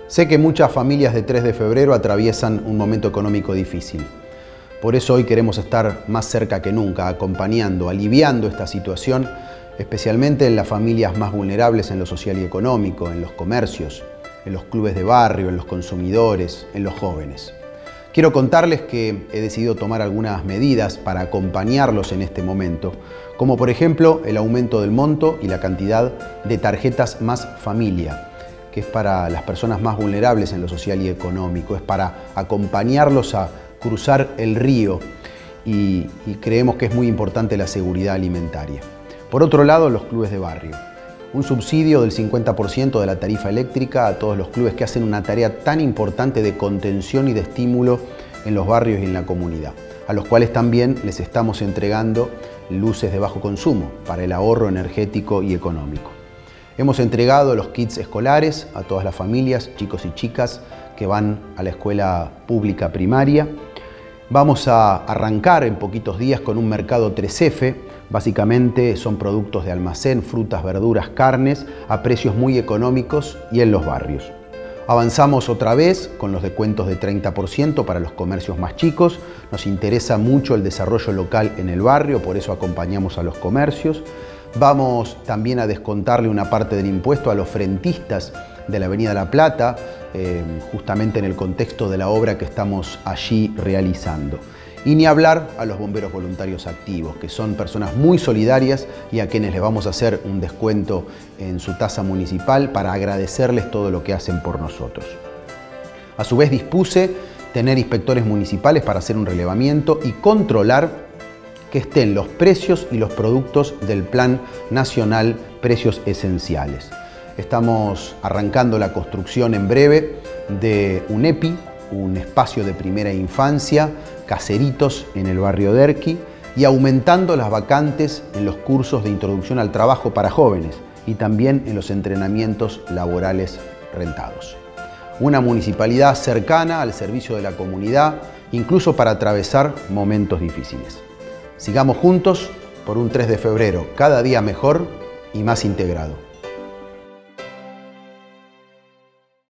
Sé que muchas familias de 3 de febrero atraviesan un momento económico difícil. Por eso hoy queremos estar más cerca que nunca, acompañando, aliviando esta situación, especialmente en las familias más vulnerables en lo social y económico, en los comercios, en los clubes de barrio, en los consumidores, en los jóvenes. Quiero contarles que he decidido tomar algunas medidas para acompañarlos en este momento, como por ejemplo el aumento del monto y la cantidad de tarjetas Más Familia, que es para las personas más vulnerables en lo social y económico, es para acompañarlos a cruzar el río y creemos que es muy importante la seguridad alimentaria. Por otro lado, los clubes de barrio. Un subsidio del 50% de la tarifa eléctrica a todos los clubes que hacen una tarea tan importante de contención y de estímulo en los barrios y en la comunidad, a los cuales también les estamos entregando luces de bajo consumo para el ahorro energético y económico. Hemos entregado los kits escolares a todas las familias, chicos y chicas que van a la escuela pública primaria. Vamos a arrancar en poquitos días con un mercado 3F. Básicamente son productos de almacén, frutas, verduras, carnes, a precios muy económicos y en los barrios. Avanzamos otra vez con los descuentos de 30% para los comercios más chicos. Nos interesa mucho el desarrollo local en el barrio, por eso acompañamos a los comercios. Vamos también a descontarle una parte del impuesto a los frentistas de la Avenida La Plata, justamente en el contexto de la obra que estamos allí realizando. Y ni hablar a los bomberos voluntarios activos, que son personas muy solidarias y a quienes les vamos a hacer un descuento en su tasa municipal para agradecerles todo lo que hacen por nosotros. A su vez dispuse tener inspectores municipales para hacer un relevamiento y controlar que estén los precios y los productos del Plan Nacional Precios Esenciales. Estamos arrancando la construcción en breve de un EPI, un espacio de primera infancia, Caseritos en el barrio de Derqui, y aumentando las vacantes en los cursos de introducción al trabajo para jóvenes y también en los entrenamientos laborales rentados. Una municipalidad cercana al servicio de la comunidad, incluso para atravesar momentos difíciles. Sigamos juntos por un 3 de febrero, cada día mejor y más integrado.